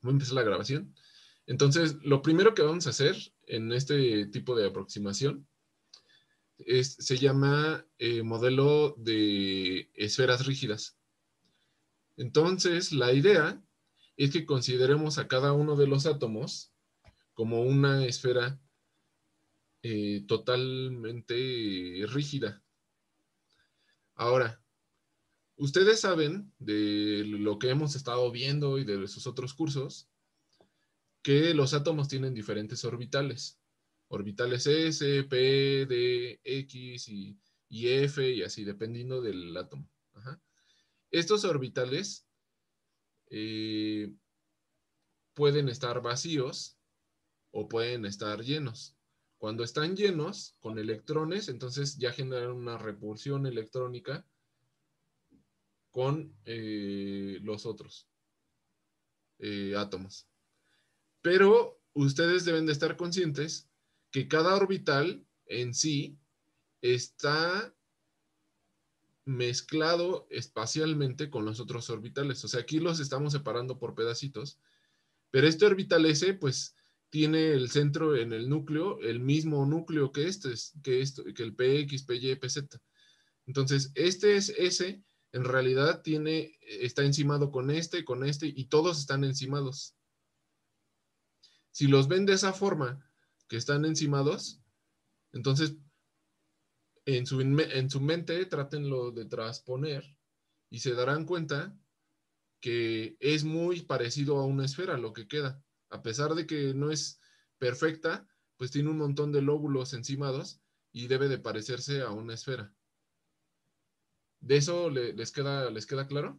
Voy a empezar la grabación. Entonces, lo primero que vamos a hacer en este tipo de aproximación se llama modelo de esferas rígidas. Entonces, la idea es que consideremos a cada uno de los átomos como una esfera totalmente rígida. Ahora, ustedes saben de lo que hemos estado viendo y de sus otros cursos, que los átomos tienen diferentes orbitales. Orbitales S, P, D, X y F y así, dependiendo del átomo. Ajá. Estos orbitales pueden estar vacíos o pueden estar llenos. Cuando están llenos con electrones, entonces ya generan una repulsión electrónica con los otros átomos. Pero ustedes deben de estar conscientes que cada orbital en sí está mezclado espacialmente con los otros orbitales. O sea, aquí los estamos separando por pedacitos, pero este orbital S, pues, tiene el centro en el núcleo, el mismo núcleo que que el PX, PY, PZ. Entonces, este es S, en realidad está encimado con este, y todos están encimados. Si los ven de esa forma, que están encimados, entonces en su mente trátenlo de transponer y se darán cuenta que es muy parecido a una esfera lo que queda. A pesar de que no es perfecta, pues tiene un montón de lóbulos encimados y debe de parecerse a una esfera. ¿De eso les queda claro?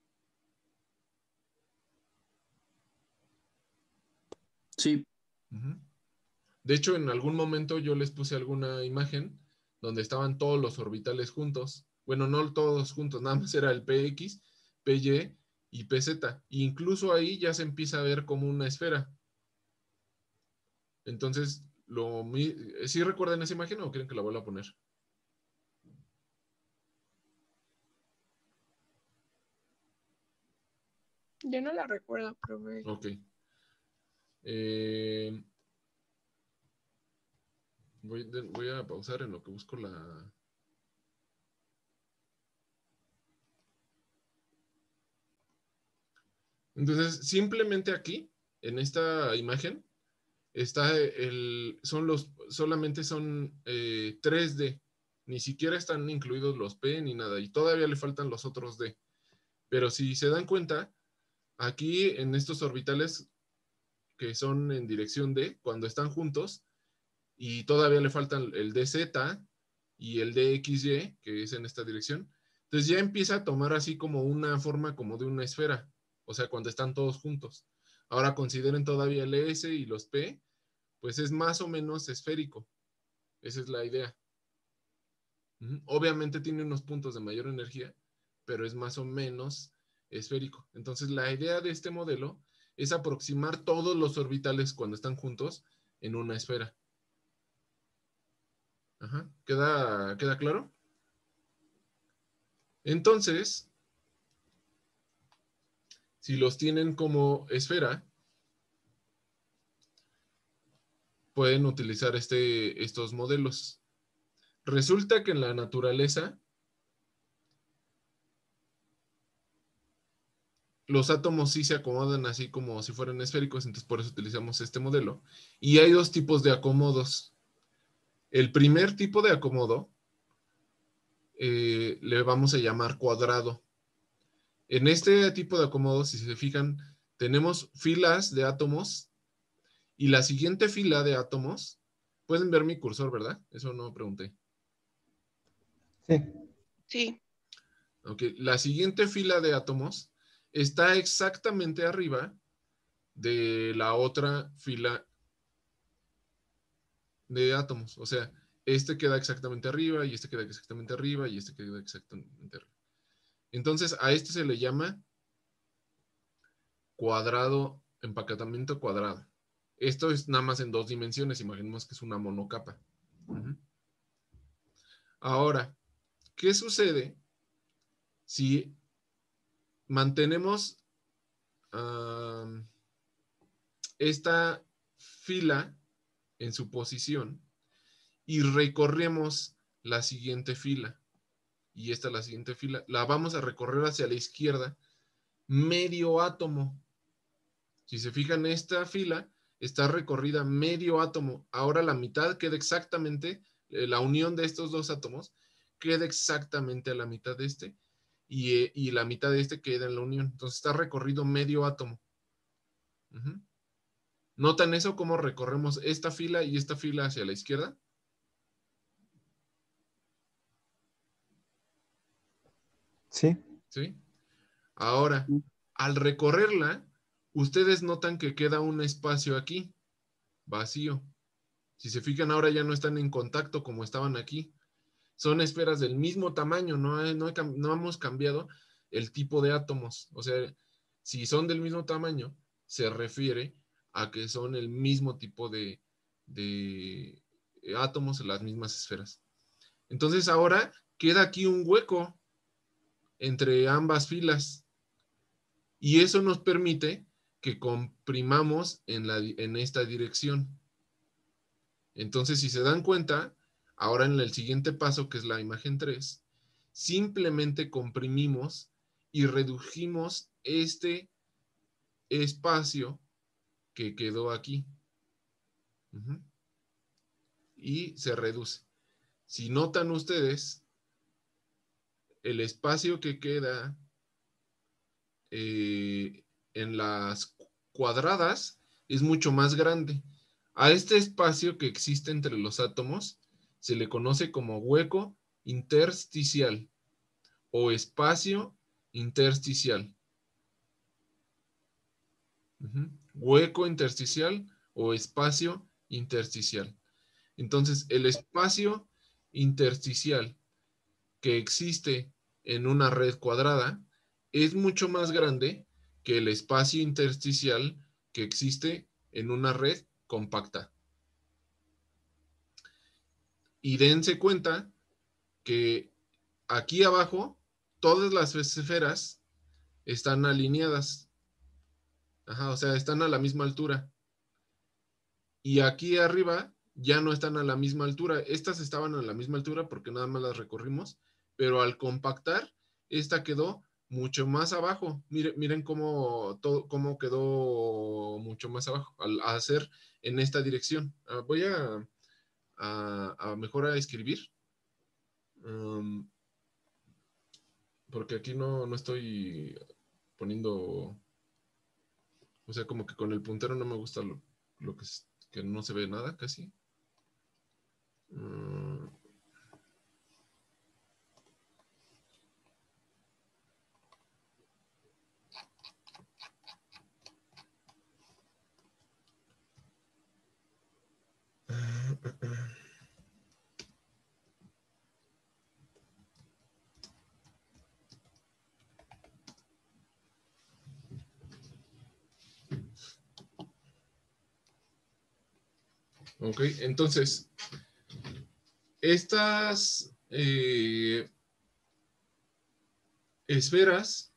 Sí. Uh-huh. De hecho, en algún momento yo les puse alguna imagen donde estaban todos los orbitales juntos. Bueno, no todos juntos, nada más era el PX, PY y PZ. E incluso ahí ya se empieza a ver como una esfera. Entonces, ¿sí recuerdan esa imagen o quieren que la vuelva a poner? Yo no la recuerdo, profe. Ok. Voy a pausar en lo que busco la... Entonces, simplemente aquí, en esta imagen, solamente son 3D. Ni siquiera están incluidos los P ni nada. Y todavía le faltan los otros D. Pero si se dan cuenta, aquí en estos orbitales que son en dirección D, cuando están juntos, y todavía le faltan el DZ y el DXY, que es en esta dirección, entonces ya empieza a tomar así como una forma como de una esfera, o sea, cuando están todos juntos. Ahora consideren todavía el S y los P, pues es más o menos esférico. Esa es la idea. Obviamente tiene unos puntos de mayor energía, pero es más o menos esférico. Entonces la idea de este modelo es aproximar todos los orbitales cuando están juntos en una esfera. Ajá. ¿Queda claro? Entonces, si los tienen como esfera, pueden utilizar estos modelos. Resulta que en la naturaleza, los átomos sí se acomodan así como si fueran esféricos, entonces por eso utilizamos este modelo. Y hay dos tipos de acomodos. El primer tipo de acomodo le vamos a llamar cuadrado. En este tipo de acomodo, si se fijan, tenemos filas de átomos y la siguiente fila de átomos, pueden ver mi cursor, ¿verdad? Eso no pregunté. Sí. Sí. Ok, la siguiente fila de átomos está exactamente arriba de la otra fila de átomos. O sea, este queda exactamente arriba y este queda exactamente arriba y este queda exactamente arriba. Entonces, a este se le llama cuadrado, empaquetamiento cuadrado. Esto es nada más en 2 dimensiones. Imaginemos que es una monocapa. Ahora, ¿qué sucede si mantenemos esta fila en su posición y recorremos la siguiente fila. Y esta es la siguiente fila. La vamos a recorrer hacia la izquierda, medio átomo. Si se fijan, esta fila está recorrida medio átomo. Ahora la mitad queda exactamente, la unión de estos dos átomos queda exactamente a la mitad de este. Y la mitad de este queda en la unión. Entonces está recorrido medio átomo. ¿Notan eso? ¿Cómo recorremos esta fila y esta fila hacia la izquierda? Sí. ¿Sí? Ahora, al recorrerla, ustedes notan que queda un espacio aquí, vacío. Si se fijan, ahora ya no están en contacto como estaban aquí. Son esferas del mismo tamaño, no hemos cambiado el tipo de átomos. O sea, si son del mismo tamaño, se refiere a que son el mismo tipo de átomos en las mismas esferas. Entonces ahora queda aquí un hueco entre ambas filas. Y eso nos permite que comprimamos en esta dirección. Entonces, si se dan cuenta, ahora en el siguiente paso, que es la imagen 3, simplemente comprimimos y redujimos este espacio que quedó aquí. Y se reduce. Si notan ustedes, el espacio que queda en las cuadradas es mucho más grande. A este espacio que existe entre los átomos se le conoce como hueco intersticial o espacio intersticial. Hueco intersticial o espacio intersticial. Entonces, el espacio intersticial que existe en una red cuadrada es mucho más grande que el espacio intersticial que existe en una red compacta. Y dense cuenta que aquí abajo todas las esferas están alineadas. O sea, están a la misma altura. Y aquí arriba ya no están a la misma altura. Estas estaban a la misma altura porque nada más las recorrimos, pero al compactar, esta quedó mucho más abajo. Miren cómo quedó mucho más abajo al hacer en esta dirección. Voy a mejor a escribir. Porque aquí no estoy poniendo, o sea, como que con el puntero no me gusta lo que no se ve nada casi. Ok, entonces, estas esferas,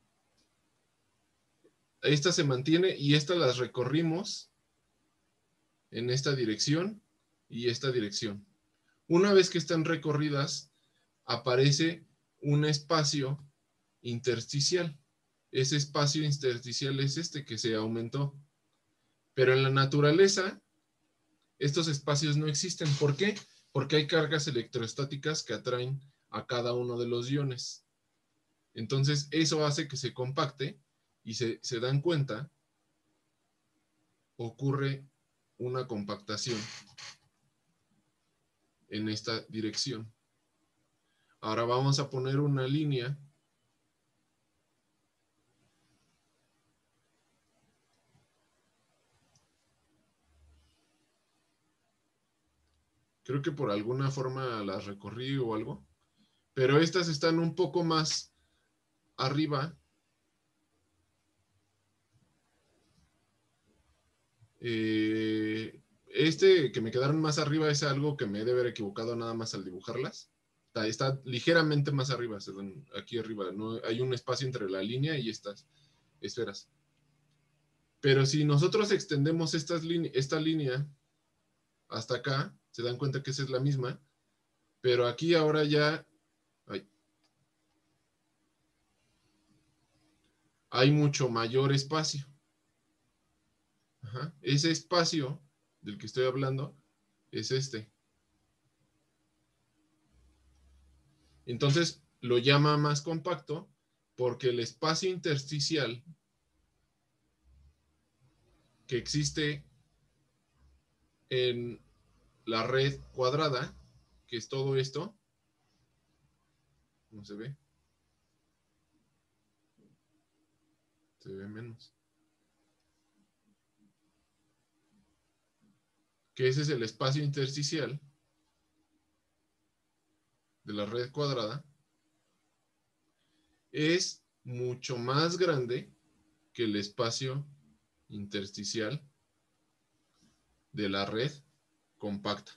esta se mantiene y estas las recorrimos en esta dirección y esta dirección. Una vez que están recorridas, aparece un espacio intersticial. Ese espacio intersticial es este que se aumentó. Pero en la naturaleza, estos espacios no existen. ¿Por qué? Porque hay cargas electrostáticas que atraen a cada uno de los iones. Entonces, eso hace que se compacte y se dan cuenta, ocurre una compactación en esta dirección. Ahora vamos a poner una línea creo que por alguna forma las recorrí o algo, pero estas están un poco más arriba. Que me quedaron más arriba es algo que me he de haber equivocado nada más al dibujarlas. Está ligeramente más arriba, aquí arriba, ¿no? Hay un espacio entre la línea y estas esferas. Pero si nosotros extendemos esta línea hasta acá, se dan cuenta que esa es la misma, pero aquí ahora ya hay mucho mayor espacio. Ajá. Ese espacio del que estoy hablando es este. Entonces lo llama más compacto porque el espacio intersticial que existe en la red cuadrada, que es todo esto, ¿no se ve? Se ve menos. Que ese es el espacio intersticial de la red cuadrada, es mucho más grande que el espacio intersticial de la red compacta.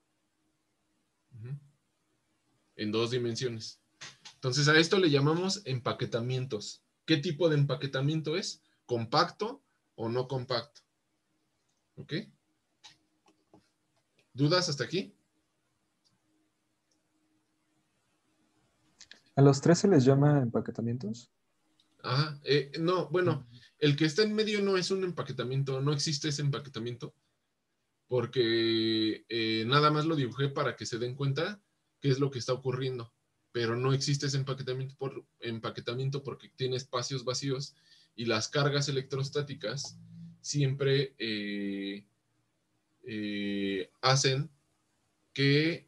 En 2 dimensiones. Entonces a esto le llamamos empaquetamientos. ¿Qué tipo de empaquetamiento es? ¿Compacto o no compacto? ¿Ok? ¿Dudas hasta aquí? ¿A los 3 se les llama empaquetamientos? Ajá. No, bueno, el que está en medio no es un empaquetamiento, no existe ese empaquetamiento, porque nada más lo dibujé para que se den cuenta qué es lo que está ocurriendo, pero no existe ese empaquetamiento porque tiene espacios vacíos y las cargas electrostáticas siempre hacen que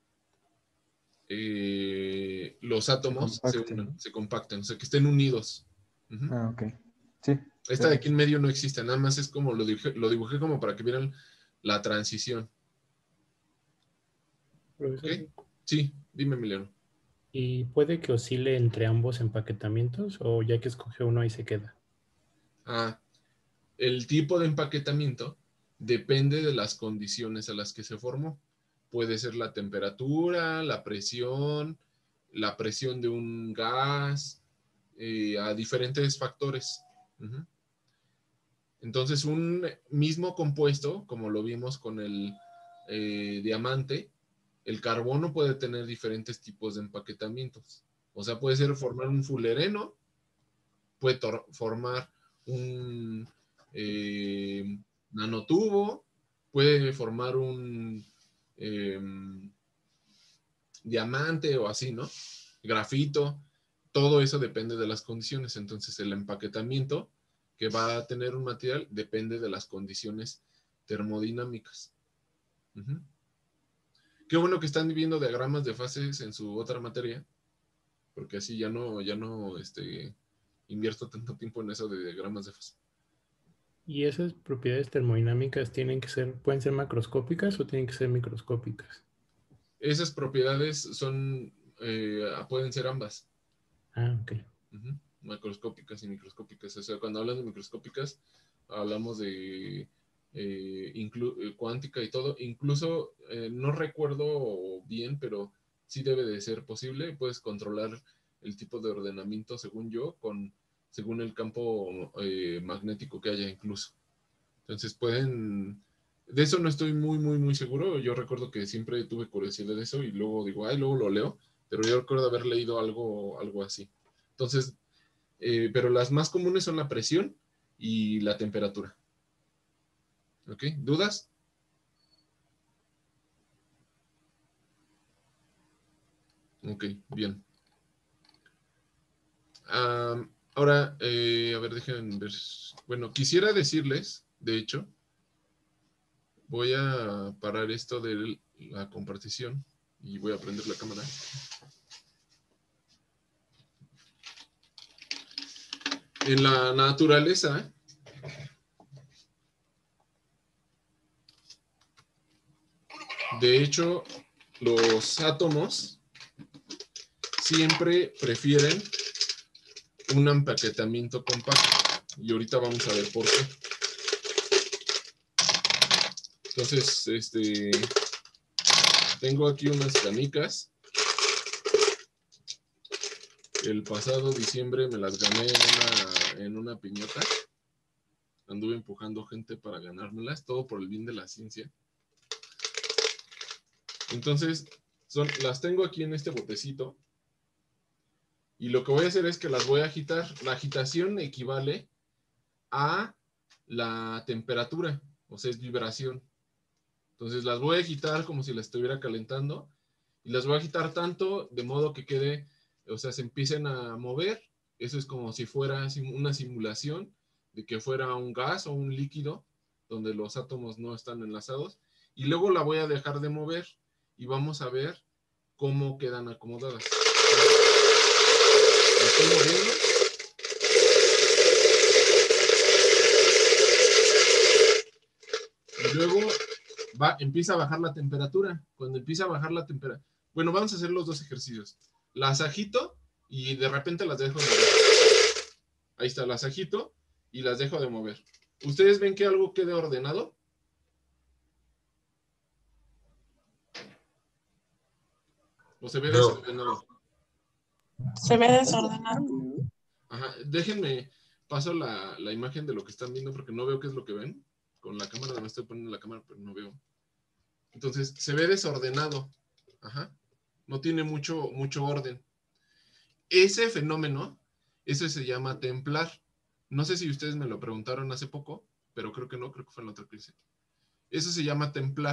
los átomos se compacten, unan, ¿no? se compacten, o sea, que estén unidos. Ah, ok. Sí. Esta de aquí en medio no existe, nada más es como lo dibujé como para que vieran la transición. Profesor, ¿Ok? Sí, dime, Emiliano. ¿y puede que oscile entre ambos empaquetamientos o ya que escogió uno ahí se queda? El tipo de empaquetamiento depende de las condiciones a las que se formó. Puede ser la temperatura, la presión de un gas, a diferentes factores. Entonces, un mismo compuesto, como lo vimos con el diamante, el carbono puede tener diferentes tipos de empaquetamientos. O sea, puede ser formar un fulereno, puede formar un nanotubo, puede formar un diamante o así, ¿no? Grafito, todo eso depende de las condiciones. Entonces, el empaquetamiento que va a tener un material depende de las condiciones termodinámicas. Qué bueno que están viendo diagramas de fases en su otra materia, porque así ya no invierto tanto tiempo en eso de diagramas de fase. ¿Y esas propiedades termodinámicas pueden ser macroscópicas o tienen que ser microscópicas? Esas propiedades pueden ser ambas. Ah, ok. Macroscópicas y microscópicas. O sea, cuando hablan de microscópicas, hablamos de cuántica y todo. Incluso, no recuerdo bien, pero sí debe de ser posible. Puedes controlar el tipo de ordenamiento, según yo, según el campo magnético que haya incluso. Entonces de eso no estoy muy, muy, muy seguro. Yo recuerdo que siempre tuve curiosidad de eso y luego digo, luego lo leo, pero yo recuerdo haber leído algo así. Entonces, pero las más comunes son la presión y la temperatura. ¿Ok? ¿Dudas? Ok, bien. Ahora, a ver, déjenme ver. Bueno, quisiera decirles, de hecho, voy a parar esto de la compartición y voy a prender la cámara. En la naturaleza, de hecho, los átomos siempre prefieren un empaquetamiento compacto. Y ahorita vamos a ver por qué. Entonces, tengo aquí unas canicas. El pasado diciembre me las gané en una piñata. anduve empujando gente para ganármelas, todo por el bien de la ciencia. Entonces, las tengo aquí en este botecito. Y lo que voy a hacer es que las voy a agitar. La agitación equivale a la temperatura, o sea, es vibración. Entonces las voy a agitar como si las estuviera calentando. Y las voy a agitar tanto de modo que quede, o sea, se empiecen a mover. Eso es como si fuera una simulación de que fuera un gas o un líquido donde los átomos no están enlazados. Y luego la voy a dejar de mover y vamos a ver cómo quedan acomodadas. La estoy moviendo. Y luego empieza a bajar la temperatura. Cuando empieza a bajar la temperatura... Bueno, vamos a hacer los dos ejercicios. Las agito y de repente las dejo de mover. Ahí está, las agito y las dejo de mover. ¿Ustedes ven que algo quede ordenado? ¿O se ve desordenado? Se ve desordenado. Ajá, déjenme, paso la imagen de lo que están viendo porque no veo qué es lo que ven. Con la cámara, me estoy poniendo la cámara, pero no veo. Entonces, se ve desordenado. Ajá. No tiene mucho orden. Ese fenómeno, eso se llama templar. No sé si ustedes me lo preguntaron hace poco, pero creo que no, creo que fue en la otra clase. Eso se llama templar.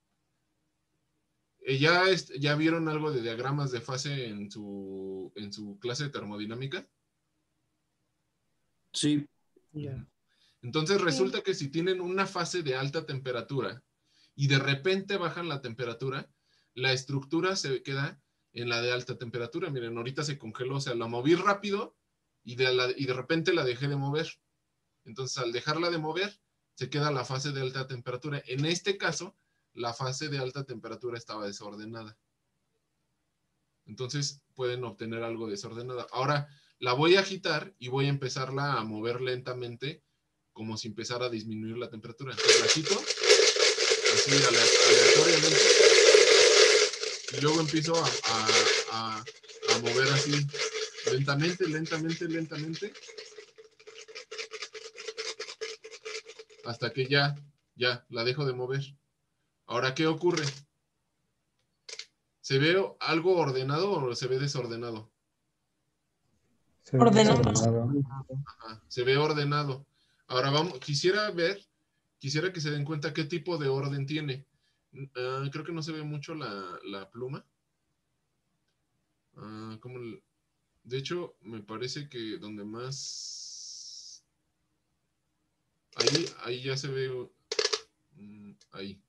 ¿Ya vieron algo de diagramas de fase en su clase de termodinámica? Sí. Ya. Entonces resulta que si tienen una fase de alta temperatura y de repente bajan la temperatura, la estructura se queda en la de alta temperatura. Miren, ahorita se congeló, o sea, la moví rápido y de repente la dejé de mover. Entonces, al dejarla de mover, se queda la fase de alta temperatura. En este caso, la fase de alta temperatura estaba desordenada. Entonces, pueden obtener algo desordenado. Ahora, la voy a agitar y voy a empezarla a mover lentamente, como si empezara a disminuir la temperatura. Entonces, la agito, así aleatoriamente. Y luego empiezo a mover así, lentamente, lentamente, lentamente. Hasta que ya la dejo de mover. Ahora, ¿qué ocurre? ¿Se ve algo ordenado o se ve desordenado? Se ve Ordenado. desordenado. Ajá, se ve ordenado. Ahora quisiera que se den cuenta qué tipo de orden tiene. Creo que no se ve mucho la pluma. De hecho, me parece que donde más... Ahí ya se ve... ahí.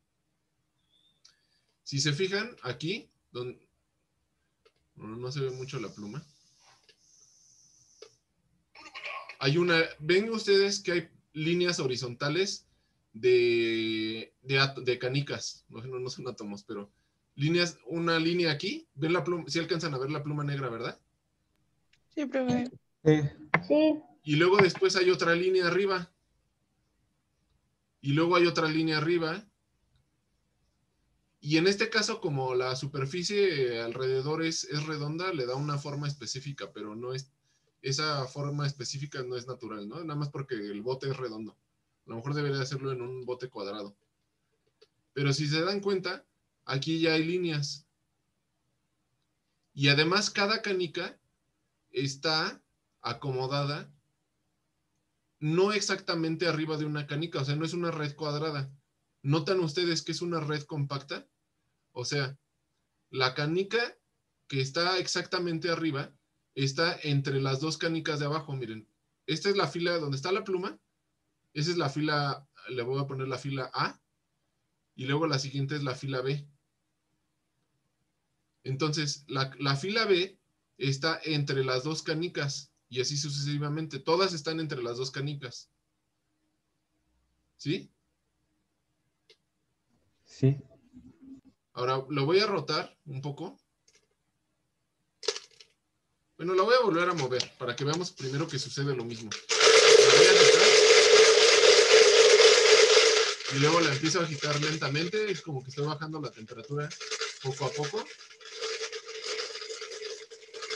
Si se fijan, aquí, no se ve mucho la pluma. Ven ustedes que hay líneas horizontales de canicas. No son átomos, pero una línea aquí. ¿Ven la pluma? ¿Sí alcanzan a ver la pluma negra, verdad? Sí, profe. Sí. Y luego después hay otra línea arriba. Y luego hay otra línea arriba. Y en este caso, como la superficie alrededor es redonda, le da una forma específica, pero no es... Esa forma específica no es natural, ¿no? Nada más porque el bote es redondo. A lo mejor debería hacerlo en un bote cuadrado. Pero si se dan cuenta, aquí ya hay líneas. Y además cada canica está acomodada no exactamente arriba de una canica, o sea, no es una red cuadrada. ¿Notan ustedes que es una red compacta? O sea, la canica que está exactamente arriba está entre las dos canicas de abajo, miren. Esta es la fila donde está la pluma. Esa es la fila, le voy a poner la fila A. Y luego la siguiente es la fila B. Entonces, la fila B está entre las dos canicas. Y así sucesivamente. Todas están entre las dos canicas. ¿Sí? Sí. Ahora, lo voy a rotar un poco. Bueno, la voy a volver a mover para que veamos primero que sucede lo mismo. La voy a agitar. Y luego la empiezo a agitar lentamente. Es como que estoy bajando la temperatura poco a poco.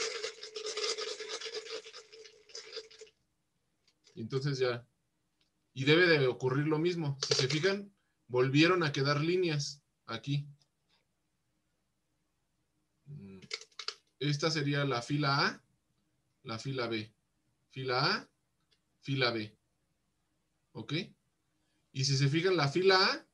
Y entonces ya Y debe de ocurrir lo mismo. Si se fijan, volvieron a quedar líneas aquí. Esta sería la fila A, la fila B. Fila A, fila B. ¿Ok? Y si se fijan, la fila A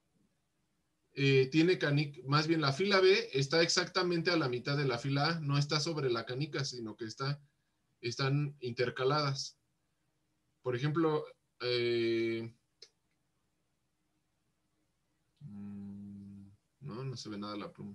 tiene canica, más bien la fila B está exactamente a la mitad de la fila A, no está sobre la canica, sino que están intercaladas. Por ejemplo, no se ve nada la pluma.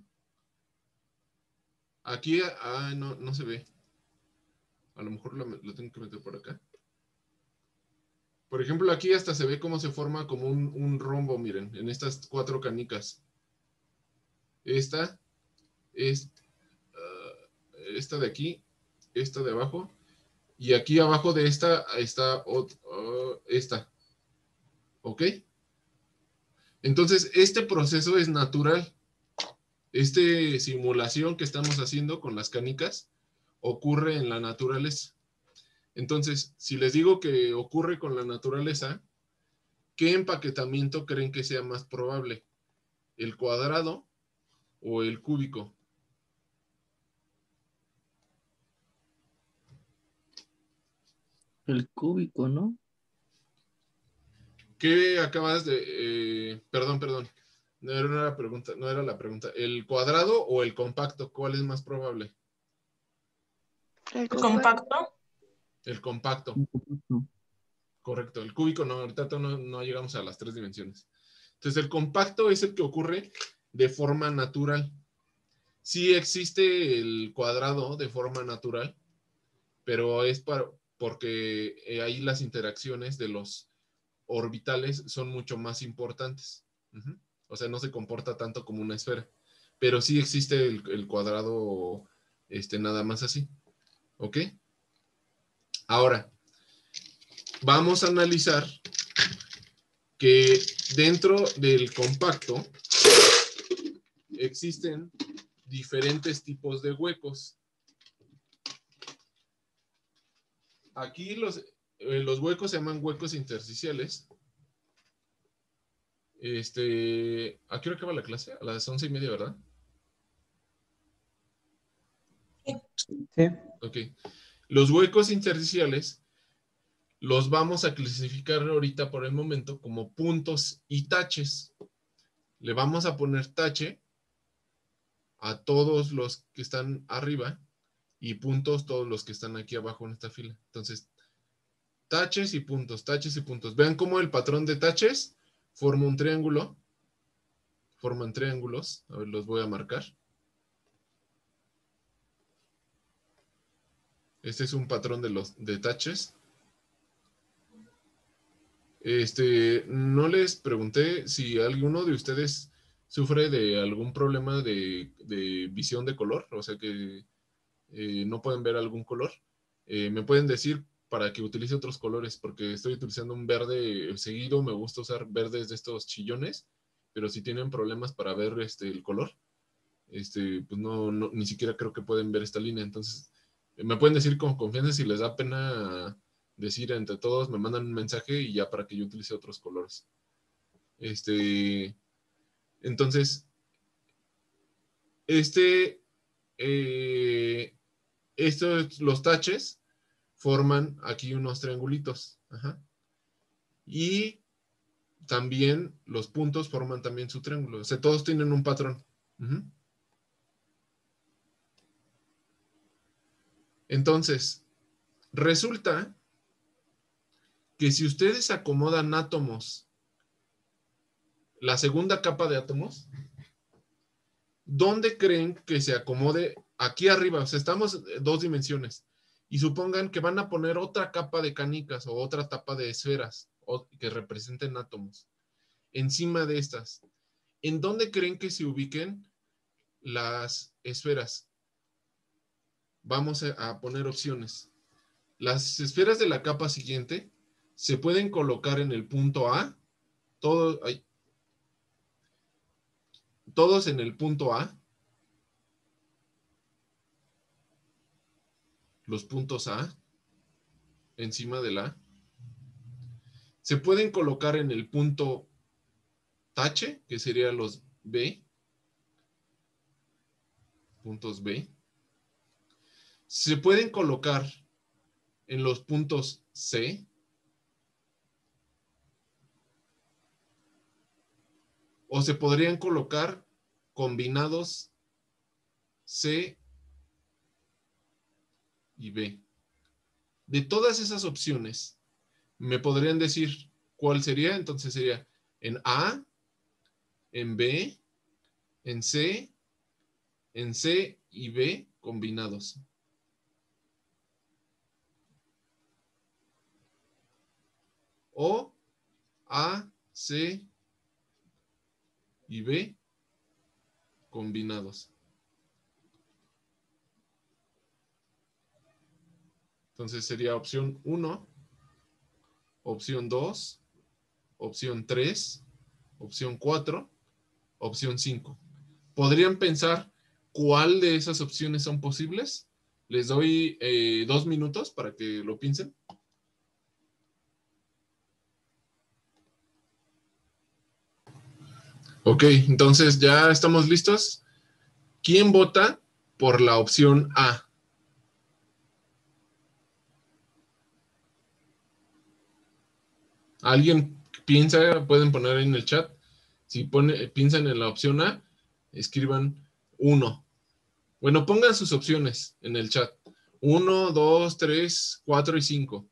Aquí, no se ve. A lo mejor lo tengo que meter por acá. Por ejemplo, aquí hasta se ve cómo se forma como un rombo, miren, en estas 4 canicas. Esta es esta de aquí, esta de abajo, y aquí abajo de esta está esta. ¿Ok? Entonces, este proceso es natural. Esta simulación que estamos haciendo con las canicas ocurre en la naturaleza. Entonces, si les digo que ocurre con la naturaleza, ¿qué empaquetamiento creen que sea más probable? ¿El cuadrado o el cúbico? El cúbico, ¿no? ¿Qué acabas de...? Perdón. No era la pregunta. ¿El cuadrado o el compacto? ¿Cuál es más probable? El compacto. El compacto. Correcto. El cúbico no, ahorita no llegamos a las 3 dimensiones. Entonces, el compacto es el que ocurre de forma natural. Sí existe el cuadrado de forma natural, pero es porque ahí las interacciones de los orbitales son mucho más importantes. O sea, no se comporta tanto como una esfera. Pero sí existe el cuadrado nada más así. ¿Ok? Ahora, vamos a analizar que dentro del compacto existen diferentes tipos de huecos. Aquí los huecos se llaman huecos intersticiales. ¿A qué hora acaba la clase? A las 11:30, ¿verdad? Sí. Ok. Los huecos intersticiales los vamos a clasificar ahorita por el momento como puntos y taches. Le vamos a poner tache a todos los que están arriba y puntos todos los que están aquí abajo en esta fila. Entonces, taches y puntos, taches y puntos. Vean cómo el patrón de taches forma un triángulo. Forman triángulos. A ver, los voy a marcar. Este es un patrón de taches. No les pregunté si alguno de ustedes sufre de algún problema de visión de color, o sea que no pueden ver algún color. Me pueden decir para que utilice otros colores, porque estoy utilizando un verde seguido, me gusta usar verdes de estos chillones, pero si tienen problemas para ver el color, pues no, ni siquiera creo que pueden ver esta línea. Entonces, me pueden decir con confianza si les da pena decir entre todos, me mandan un mensaje y ya para que yo utilice otros colores. Entonces, los taches forman aquí unos triangulitos. Ajá. Y también los puntos forman también su triángulo. O sea, todos tienen un patrón. Entonces, resulta que si ustedes acomodan átomos, la segunda capa de átomos, ¿dónde creen que se acomode? Aquí arriba, o sea, estamos en 2 dimensiones. Y supongan que van a poner otra capa de canicas o otra capa de esferas que representen átomos encima de estas. ¿En dónde creen que se ubiquen las esferas? Vamos a poner opciones. Las esferas de la capa siguiente se pueden colocar en el punto A, todos en el punto A, los puntos A, encima del A. Se pueden colocar en el punto tache, que serían los B. Puntos B. Se pueden colocar en los puntos C. O se podrían colocar combinados C y B. De todas esas opciones, me podrían decir cuál sería. Entonces sería en A, en B, en C y B combinados. O A, C y B combinados. Entonces sería opción 1, opción 2, opción 3, opción 4, opción 5. ¿Podrían pensar cuál de esas opciones son posibles? Les doy 2 minutos para que lo piensen. Ok, entonces ya estamos listos. ¿Quién vota por la opción A? ¿Alguien piensa? Pueden poner en el chat. Si piensan en la opción A, escriban 1. Bueno, pongan sus opciones en el chat. 1, 2, 3, 4 y 5.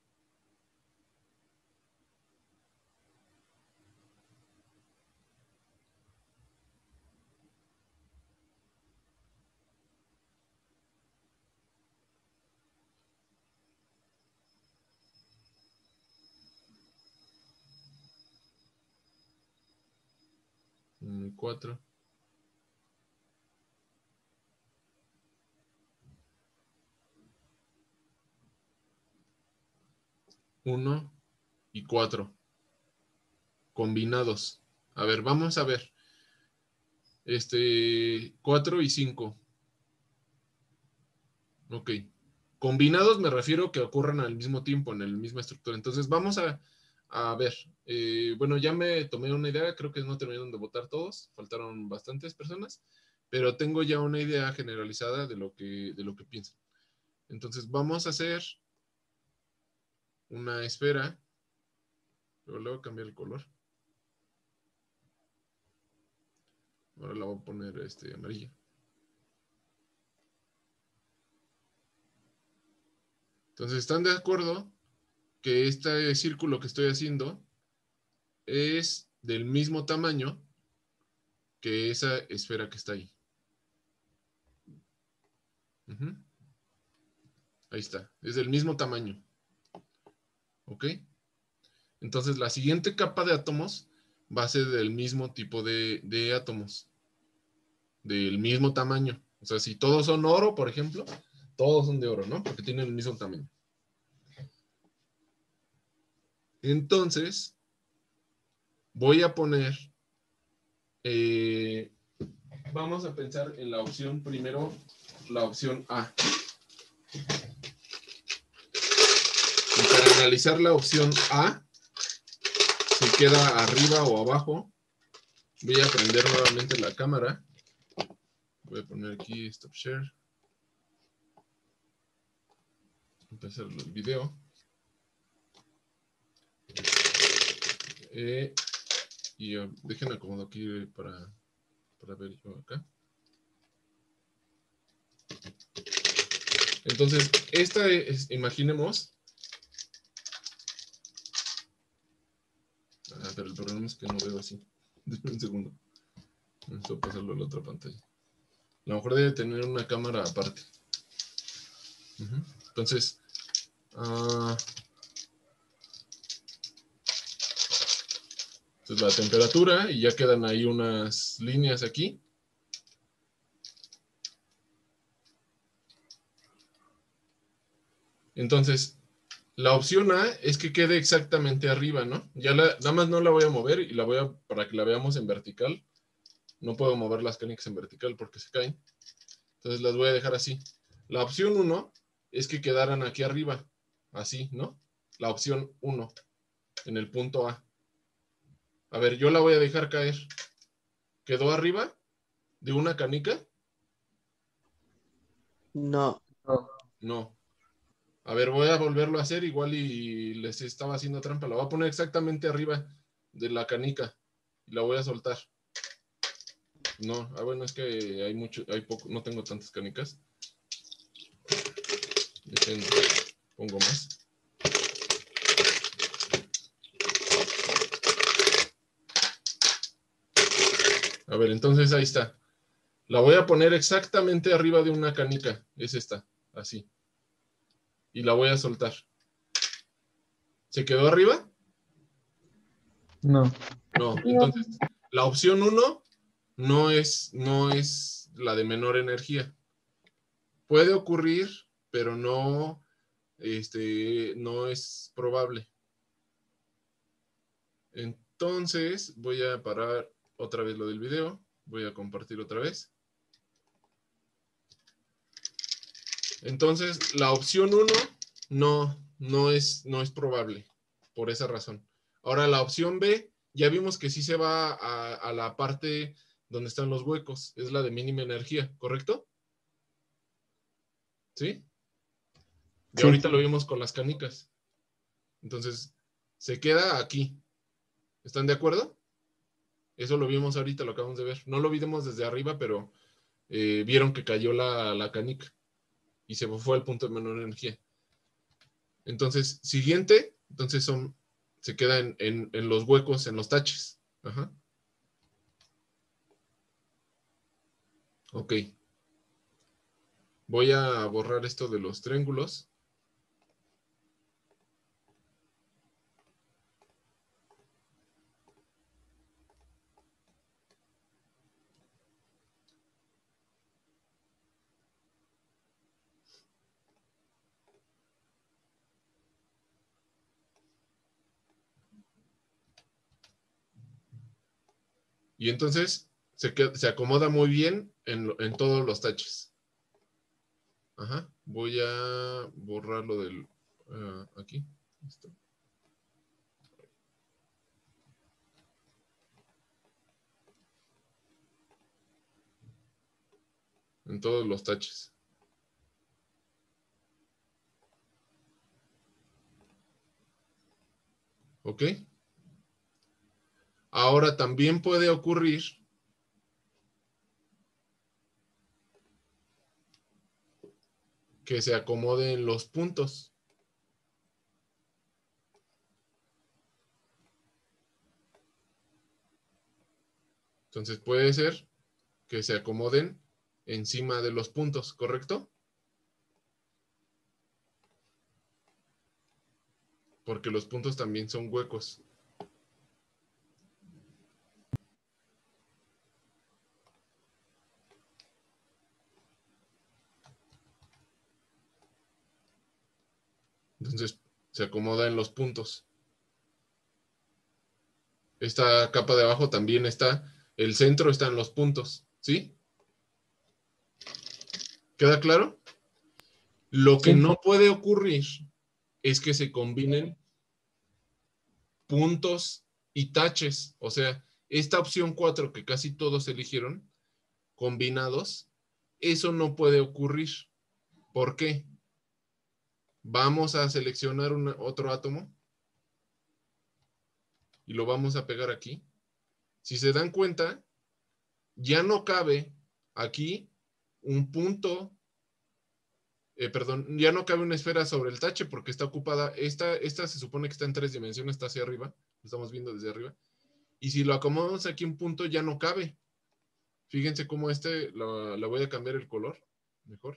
y 4. 1 y 4. Combinados. A ver, vamos a ver. 4 y 5. Ok. Combinados me refiero que ocurran al mismo tiempo, en la misma estructura. Entonces vamos a ver. Bueno, ya me tomé una idea. Creo que no terminaron de votar todos. Faltaron bastantes personas. Pero tengo ya una idea generalizada de lo que pienso. Entonces vamos a hacer una esfera. Pero le voy a cambiar el color. Ahora la voy a poner amarilla. Entonces, ¿están de acuerdo que este círculo que estoy haciendo es del mismo tamaño que esa esfera que está ahí? Ahí está, es del mismo tamaño. ¿Ok? Entonces, la siguiente capa de átomos va a ser del mismo tipo de átomos. Del mismo tamaño. O sea, si todos son oro, por ejemplo, todos son de oro, ¿no? Porque tienen el mismo tamaño. Entonces, voy a poner, vamos a pensar en la opción primero, la opción A. Y para analizar la opción A, si queda arriba o abajo, voy a prender nuevamente la cámara. Voy a poner aquí Stop Share. Empezar el video. Y déjenme acomodo aquí para ver yo acá. Entonces, esta es, imaginemos. Pero el problema es que no veo así. Déjenme un segundo. Necesito pasarlo a la otra pantalla. A lo mejor debe tener una cámara aparte. Entonces, la temperatura, y ya quedan ahí unas líneas aquí. Entonces, la opción A es que quede exactamente arriba, ¿no? Ya nada más no la voy a mover y la voy a, para que la veamos en vertical. No puedo mover las canicas en vertical porque se caen. Entonces las voy a dejar así. La opción 1 es que quedaran aquí arriba. Así, ¿no? La opción 1. en el punto A. A ver, yo la voy a dejar caer. ¿Quedó arriba de una canica? No. No. A ver, voy a volverlo a hacer igual y les estaba haciendo trampa. La voy a poner exactamente arriba de la canica y la voy a soltar. No, bueno, es que hay poco, no tengo tantas canicas. Pongo más. A ver, entonces ahí está. La voy a poner exactamente arriba de una canica. Es esta, así. Y la voy a soltar. ¿Se quedó arriba? No. No. Entonces, la opción 1 no es la de menor energía. Puede ocurrir, pero no es probable. Entonces, voy a parar otra vez lo del video. Voy a compartir otra vez. Entonces, la opción 1 no es probable, por esa razón. Ahora, la opción B, ya vimos que sí se va a la parte donde están los huecos. Es la de mínima energía, ¿correcto? ¿Sí? Y Sí. ahorita lo vimos con las canicas. Entonces, se queda aquí. ¿Están de acuerdo? Eso lo vimos ahorita, lo acabamos de ver. No lo vimos desde arriba, pero vieron que cayó la canica y se fue al punto de menor energía. Entonces, siguiente, entonces se queda en los huecos, en los taches. Ajá. Ok. Voy a borrar esto de los triángulos. Y entonces se acomoda muy bien en todos los taches. Ajá. Voy a borrarlo del aquí. Listo. En todos los taches. ¿Ok? Ahora también puede ocurrir que se acomoden los puntos. Entonces puede ser que se acomoden encima de los puntos, ¿correcto? Porque los puntos también son huecos. Entonces se acomoda en los puntos. Esta capa de abajo también el centro está en los puntos, ¿sí? ¿Queda claro? Lo que no puede ocurrir es que se combinen puntos y taches. O sea, esta opción 4 que casi todos eligieron, combinados, eso no puede ocurrir. ¿Por qué? Vamos a seleccionar otro átomo y lo vamos a pegar aquí. Si se dan cuenta, ya no cabe aquí un punto, perdón, ya no cabe una esfera sobre el tache porque está ocupada. Esta se supone que está en 3 dimensiones, está hacia arriba, lo estamos viendo desde arriba. Y si lo acomodamos aquí un punto, ya no cabe. Fíjense cómo la voy a cambiar el color, mejor.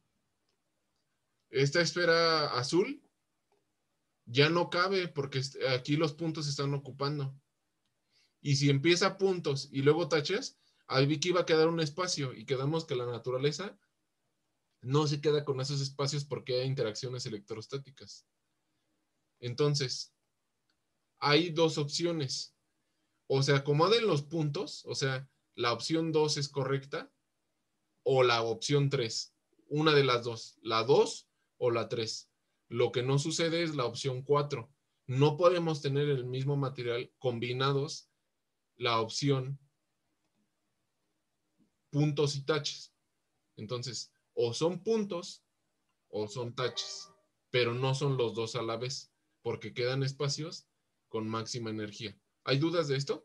Esta esfera azul ya no cabe porque aquí los puntos se están ocupando. Y si empieza puntos y luego taches, ahí vi que iba a quedar un espacio y quedamos que la naturaleza no se queda con esos espacios porque hay interacciones electrostáticas. Entonces, hay dos opciones. O se acomoden los puntos, o sea, la opción 2 es correcta, o la opción 3. Una de las dos, la 2 o la 3. Lo que no sucede es la opción 4. no podemos tener el mismo material combinados la opción puntos y taches. Entonces, o son puntos o son taches, pero no son los dos a la vez, porque quedan espacios con máxima energía. ¿Hay dudas de esto?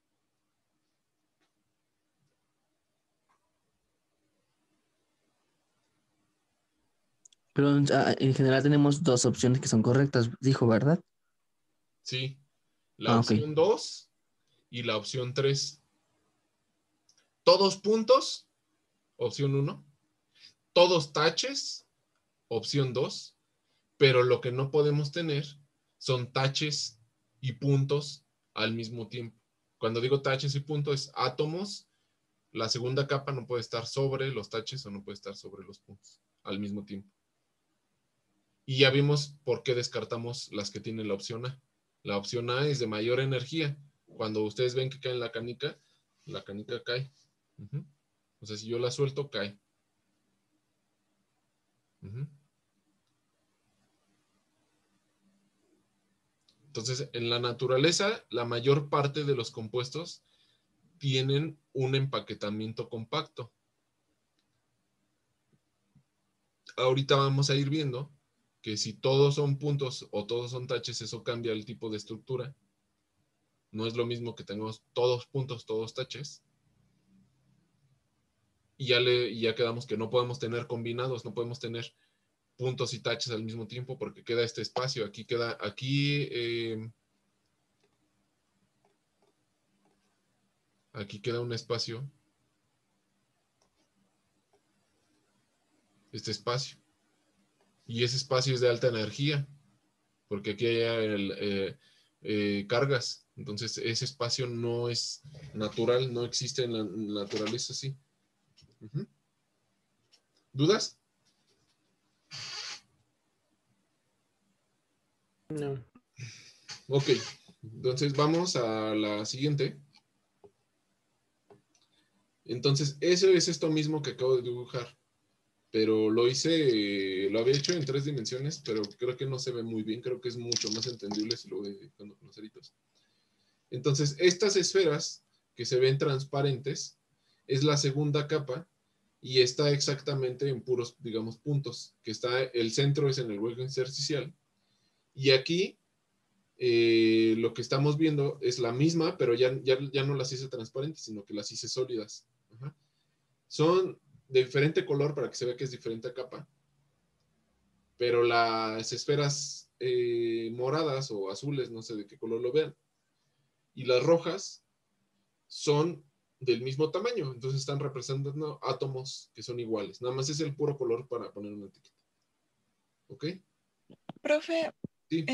Pero en general tenemos dos opciones que son correctas, dijo, ¿verdad? Sí. La Ok. opción 2 y la opción 3. Todos puntos, opción 1. Todos taches, opción 2. Pero lo que no podemos tener son taches y puntos al mismo tiempo. Cuando digo taches y puntos, es átomos. La segunda capa no puede estar sobre los taches o no puede estar sobre los puntos al mismo tiempo. Y ya vimos por qué descartamos las que tienen la opción A. La opción A es de mayor energía. Cuando ustedes ven que cae en la canica cae. O sea, si yo la suelto, cae. Entonces, en la naturaleza, la mayor parte de los compuestos tienen un empaquetamiento compacto. Ahorita vamos a ir viendo que si todos son puntos o todos son taches, eso cambia el tipo de estructura. No es lo mismo que tengamos todos puntos, todos taches. Y ya quedamos que no podemos tener combinados, no podemos tener puntos y taches al mismo tiempo porque queda este espacio. Aquí queda, aquí queda un espacio. Este espacio. Y ese espacio es de alta energía, porque aquí hay cargas. Entonces, ese espacio no es natural, no existe en la naturaleza así. ¿Dudas? No. Ok, entonces vamos a la siguiente. Entonces, eso es esto mismo que acabo de dibujar. Pero lo había hecho en 3 dimensiones, pero creo que no se ve muy bien, creo que es mucho más entendible si lo voy dibujando con los aritos. Entonces, estas esferas que se ven transparentes es la segunda capa y está exactamente en puros, digamos, puntos, que el centro es en el hueco intersticial. Y aquí lo que estamos viendo es la misma, pero ya no las hice transparentes, sino que las hice sólidas. Son de diferente color para que se vea que es diferente capa, pero las esferas moradas o azules, no sé de qué color lo vean, y las rojas son del mismo tamaño, entonces están representando átomos que son iguales, nada más es el puro color para poner una etiqueta. ¿Ok? Profe, Sí,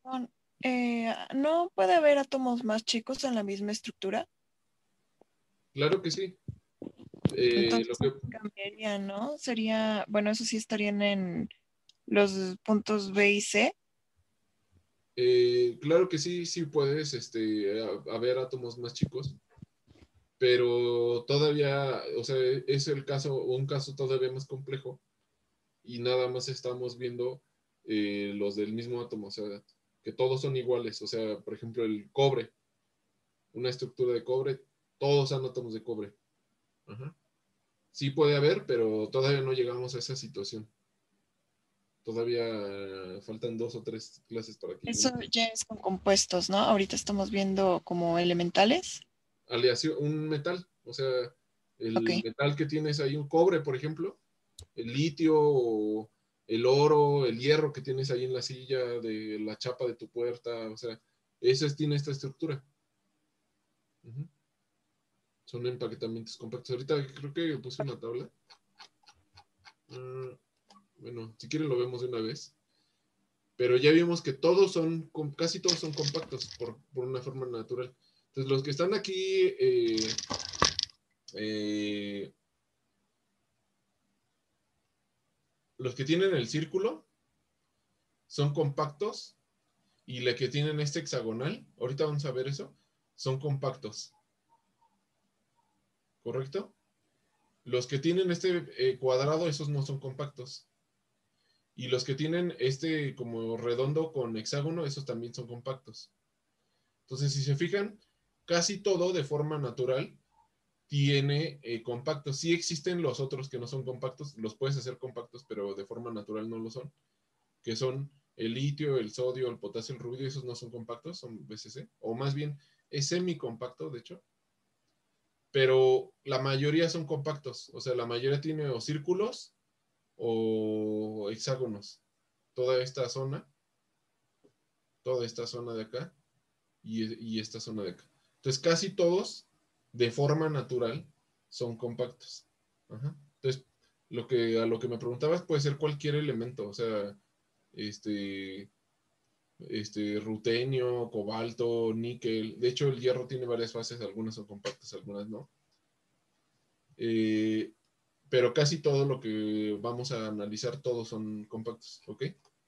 ¿no puede haber átomos más chicos en la misma estructura? claro que sí. Entonces cambiaría, ¿no? Sería, bueno, eso sí estarían en los puntos B y C. Claro que sí, sí puedes haber átomos más chicos, pero todavía, o sea, es un caso todavía más complejo y nada más estamos viendo los del mismo átomo, o sea, que todos son iguales, o sea, por ejemplo, el cobre, una estructura de cobre, todos son átomos de cobre. Ajá. Sí puede haber, pero todavía no llegamos a esa situación. Todavía faltan 2 o 3 clases para que Eso lleguemos. ya es con compuestos, ¿no? Ahorita estamos viendo como elementales. Aleación, un metal, o sea, Ok. el metal que tienes ahí, un cobre, por ejemplo, el litio o el oro, el hierro que tienes ahí en la silla de la chapa de tu puerta, o sea, tiene esta estructura. Son empaquetamientos compactos. Ahorita creo que puse una tabla. Bueno, si quieren lo vemos de una vez. Pero ya vimos que casi todos son compactos por una forma natural. Entonces los que están aquí los que tienen el círculo son compactos y los que tienen este hexagonal, ahorita vamos a ver eso, son compactos. ¿Correcto? Los que tienen este cuadrado, esos no son compactos. Y los que tienen este como redondo con hexágono, esos también son compactos. Entonces, si se fijan, casi todo de forma natural tiene compactos. Sí existen los otros que no son compactos, los puedes hacer compactos, pero de forma natural no lo son, que son el litio, el sodio, el potasio, el rubidio, esos no son compactos, son BCC, o más bien es semicompacto, de hecho, pero la mayoría son compactos, o sea, la mayoría tiene o círculos o hexágonos. Toda esta zona de acá y esta zona de acá. Entonces, casi todos, de forma natural, son compactos. Ajá. Entonces, a lo que me preguntabas puede ser cualquier elemento, o sea, rutenio, cobalto, níquel. De hecho, el hierro tiene varias fases, algunas son compactas, algunas no. Pero casi todo lo que vamos a analizar, todos son compactos, ¿ok?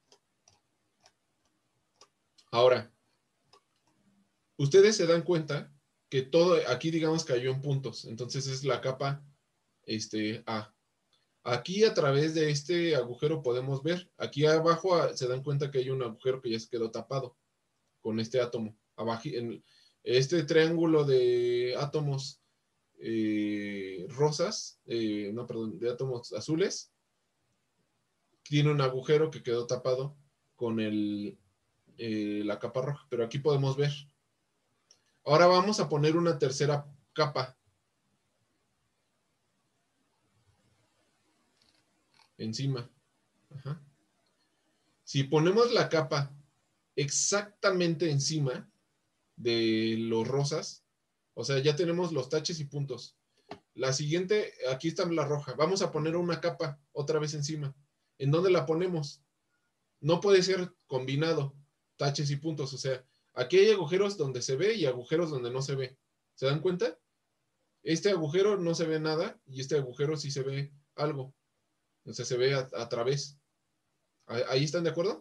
Ahora, ustedes se dan cuenta que todo aquí, digamos, cayó en puntos. Entonces es la capa A. Aquí a través de este agujero podemos ver, aquí abajo se dan cuenta que hay un agujero que ya se quedó tapado con este átomo. Abajo, en este triángulo de átomos rosas, no, perdón, de átomos azules, tiene un agujero que quedó tapado con la capa roja, pero aquí podemos ver. Ahora vamos a poner una tercera capa encima. Ajá. Si ponemos la capa exactamente encima de los rosas, o sea, ya tenemos los taches y puntos. La siguiente, aquí está la roja. Vamos a poner una capa otra vez encima. ¿En dónde la ponemos? No puede ser combinado, taches y puntos. O sea, aquí hay agujeros donde se ve y agujeros donde no se ve. ¿Se dan cuenta? Este agujero no se ve nada y este agujero sí se ve algo. O sea, se ve a través. ¿Ahí están de acuerdo?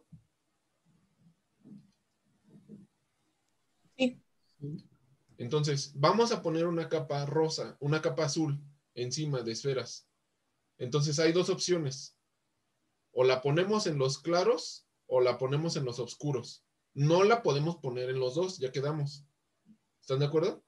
Sí. Entonces, vamos a poner una capa rosa, una capa azul encima de esferas. Entonces, hay dos opciones. O la ponemos en los claros o la ponemos en los oscuros. No la podemos poner en los dos, ya quedamos. ¿Están de acuerdo?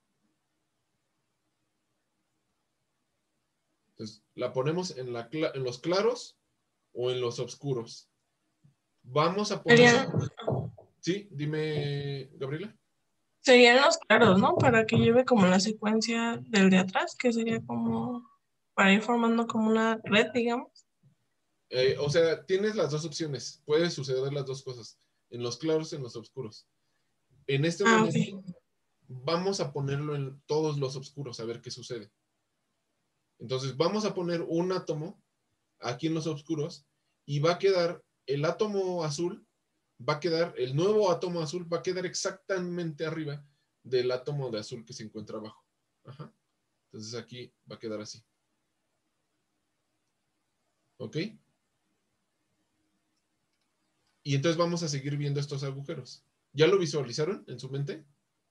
Entonces, la ponemos en los claros o en los oscuros. Vamos a poner... Sí, dime, Gabriela. Serían los claros, ¿no? Para que lleve como la secuencia del de atrás, que sería como para ir formando como una red, digamos. O sea, tienes las dos opciones. Puede suceder las dos cosas. En los claros, en los oscuros. En este Ah, momento, ok. vamos a ponerlo en todos los oscuros, a ver qué sucede. Entonces, vamos a poner un átomo aquí en los oscuros y va a quedar el átomo azul, el nuevo átomo azul va a quedar exactamente arriba del átomo de azul que se encuentra abajo. Ajá. Entonces aquí va a quedar así. ¿Ok? Y entonces vamos a seguir viendo estos agujeros. ¿Ya lo visualizaron en su mente?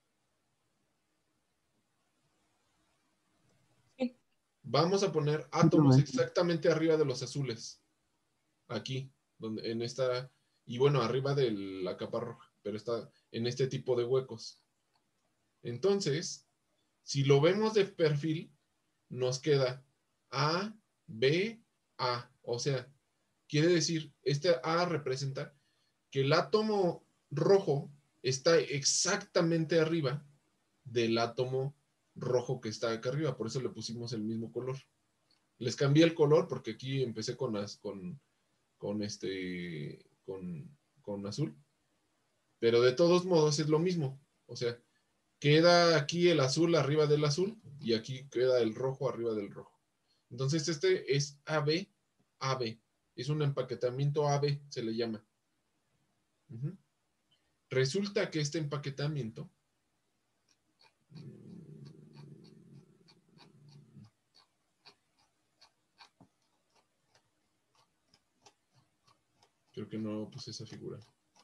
Sí. Vamos a poner átomos exactamente arriba de los azules. Aquí, en esta, y bueno, arriba de la capa roja, pero está en este tipo de huecos. Entonces, si lo vemos de perfil, nos queda A, B, A. O sea, quiere decir, este A representa que el átomo rojo está exactamente arriba del átomo rojo que está acá arriba. Por eso le pusimos el mismo color. Les cambié el color porque aquí empecé con azul. Pero de todos modos es lo mismo. O sea, queda aquí el azul arriba del azul y aquí queda el rojo arriba del rojo. Entonces este es AB, AB. Es un empaquetamiento AB, se le llama. Resulta que este empaquetamiento creo que no puse esa figura.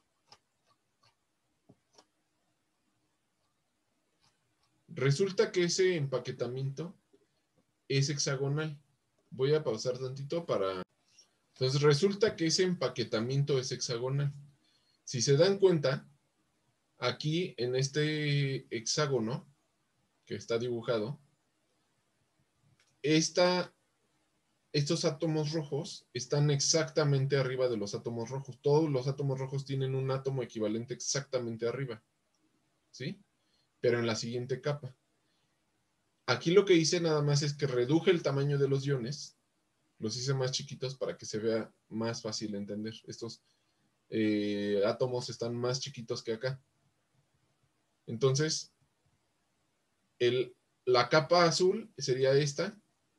Resulta que ese empaquetamiento es hexagonal. Voy a pausar tantito para... Entonces resulta que ese empaquetamiento es hexagonal. Si se dan cuenta, aquí en este hexágono que está dibujado, estos átomos rojos están exactamente arriba de los átomos rojos. Todos los átomos rojos tienen un átomo equivalente exactamente arriba, ¿sí? Pero en la siguiente capa. Aquí lo que hice nada más es que reduje el tamaño de los iones, los hice más chiquitos para que se vea más fácil de entender. Estos átomos están más chiquitos que acá. Entonces, la capa azul sería esta.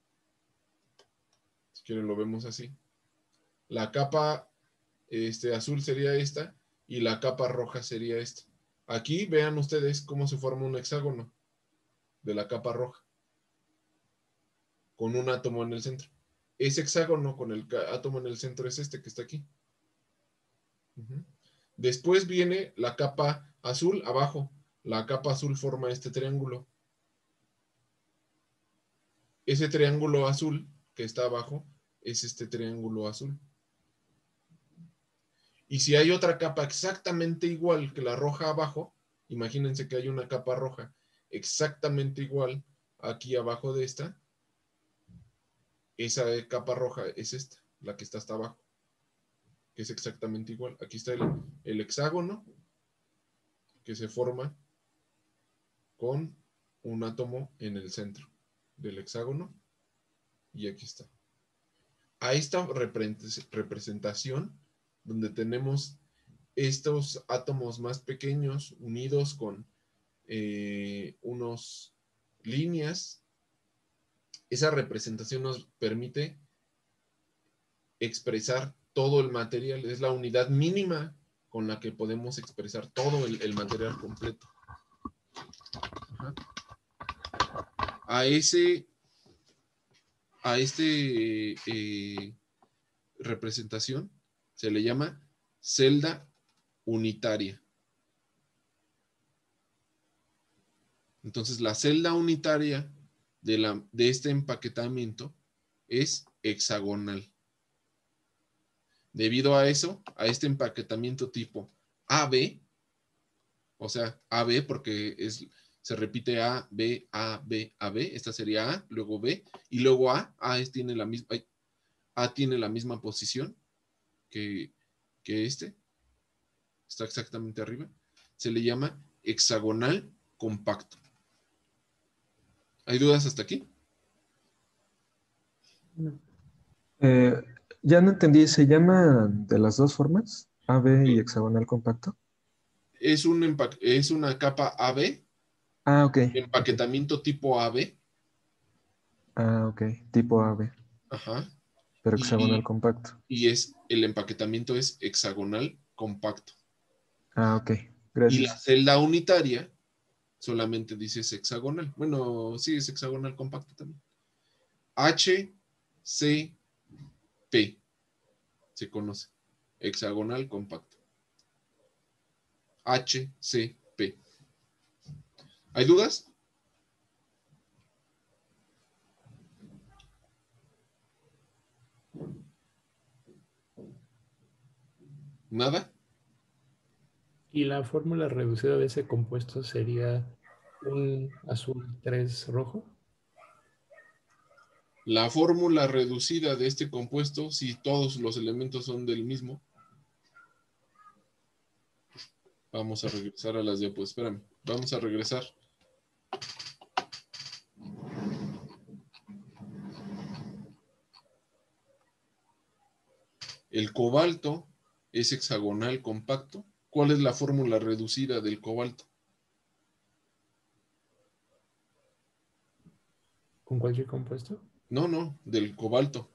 Si quieren lo vemos así. La capa azul sería esta y la capa roja sería esta. Aquí vean ustedes cómo se forma un hexágono de la capa roja con un átomo en el centro. Ese hexágono con el átomo en el centro es este que está aquí. Después viene la capa azul abajo. La capa azul forma este triángulo. Ese triángulo azul que está abajo es este triángulo azul. Y si hay otra capa exactamente igual que la roja abajo, imagínense que hay una capa roja exactamente igual aquí abajo de esta, esa capa roja es esta, la que está hasta abajo, que es exactamente igual. Aquí está el hexágono que se forma con un átomo en el centro del hexágono y aquí está. A esta representación donde tenemos estos átomos más pequeños unidos con unas líneas, esa representación nos permite expresar todo el material. Es la unidad mínima con la que podemos expresar todo el material completo. Ajá. A este representación se le llama celda unitaria. Entonces, la celda unitaria de este empaquetamiento es hexagonal. Debido a eso, a este empaquetamiento tipo AB, o sea, AB porque se repite A, B, A, B, A, B, esta sería A, luego B, y luego A tiene la misma posición que este, está exactamente arriba, se le llama hexagonal compacto. ¿Hay dudas hasta aquí? Ya no entendí, ¿se llama de las dos formas? ¿AB y hexagonal compacto? Es una capa AB, Ah, ok. empaquetamiento tipo AB. Ah, ok. Tipo AB, Ajá. pero hexagonal compacto. Y el empaquetamiento es hexagonal compacto. Ah, ok. Y la Gracias. celda unitaria solamente dice hexagonal. Bueno, sí, es hexagonal compacto también. HCP se conoce. Hexagonal compacto. HCP. ¿Hay dudas? ¿Nada? Y la fórmula reducida de ese compuesto sería un azul 3 rojo. La fórmula reducida de este compuesto, si todos los elementos son del mismo. Vamos a regresar a las diapositivas. Espérame. Vamos a regresar. El cobalto es hexagonal compacto. ¿Cuál es la fórmula reducida del cobalto? ¿Con cualquier compuesto? No, del cobalto.